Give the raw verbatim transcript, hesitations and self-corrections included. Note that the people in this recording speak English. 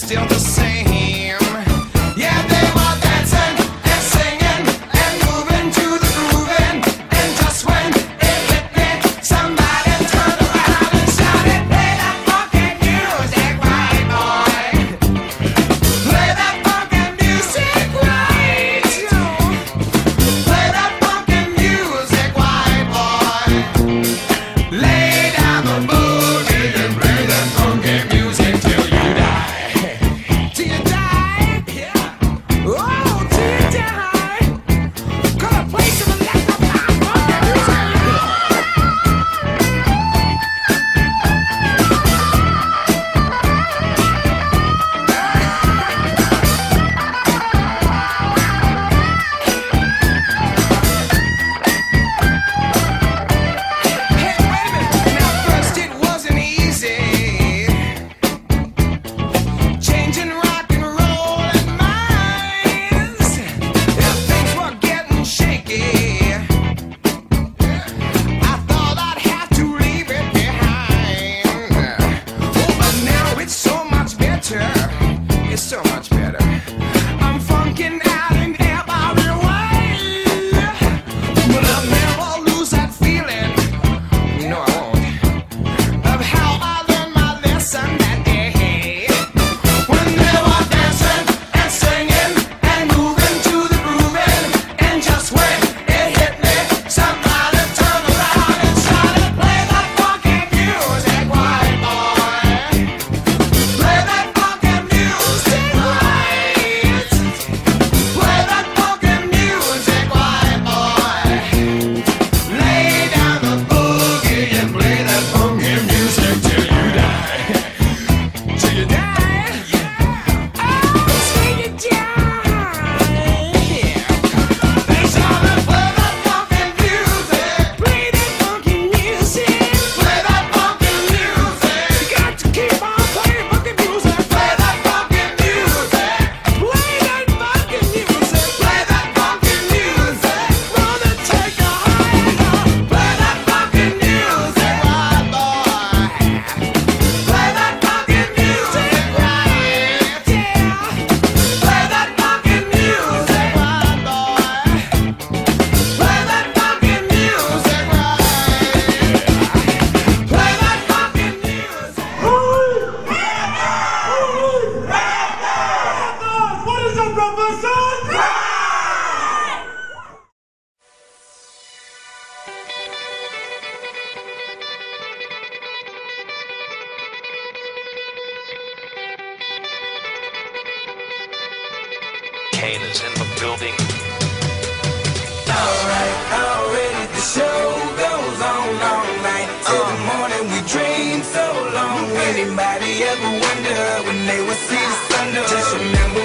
still the same. Yeah, they were dancing and singing and moving to the grooving, and just when it hit me, somebody turned around and shouted, "Play that funky music, right, boy? Play that funky music, right? Play that funky music, right, boy? Lay down the boogie and play that funky music till you die." Till you die, yeah. Oh, till you die. Gonna play some electrified funky music. Hey, wait a minute. Now, first it wasn't easy. Changing rock and roll and minds. Yeah, things were getting shaky. I thought I'd have to leave it behind. Oh, but now it's so much better. It's so much better. I'm funking out in every way. But I'll never lose that feeling. No, I won't. Of how I learned my lesson that day. When they were dancing and singing and moving to the grooving, and just when it hit me, somebody turned around and shouted, "Play that funky music, right, boy? Play that funky music, right? Play that funky music, right, boy? Lay down the boogie and play that funky music till you die." Till you die. Oh, till you die. They shouted, "Play that funky music. Play that funky music. Play that funky music. You got to keep on playing funky music. Play that funky music. Play that funky music. Play that funky music. Gonna take you higher. Play that funky music, right, boy? Play that funky music, right? Yeah. Play that funky music, right, boy? Play that funky music, right? Play that funky music. What is up, Professor? Kane is in the building. Alright, already the show goes on all night. Till the morning we dream so long. Anybody ever wonder when they would see the sun? Just remember